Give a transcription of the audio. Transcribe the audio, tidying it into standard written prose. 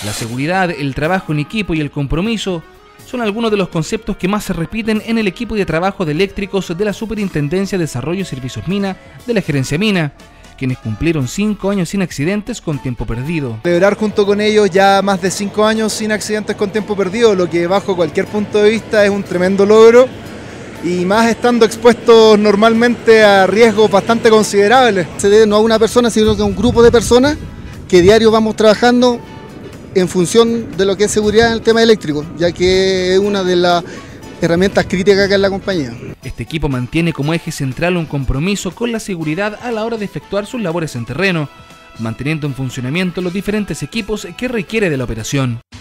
La seguridad, el trabajo en equipo y el compromiso son algunos de los conceptos que más se repiten en el equipo de trabajo de eléctricos de la Superintendencia de Desarrollo y Servicios Mina de la Gerencia Mina, quienes cumplieron 5 años sin accidentes con tiempo perdido. Celebrar junto con ellos ya más de 5 años sin accidentes con tiempo perdido, lo que bajo cualquier punto de vista es un tremendo logro, y más estando expuestos normalmente a riesgos bastante considerables. Se debe no a una persona, sino a un grupo de personas que diario vamos trabajando en función de lo que es seguridad en el tema eléctrico, ya que es una de las herramientas críticas acá en la compañía. Este equipo mantiene como eje central un compromiso con la seguridad a la hora de efectuar sus labores en terreno, manteniendo en funcionamiento los diferentes equipos que requiere de la operación.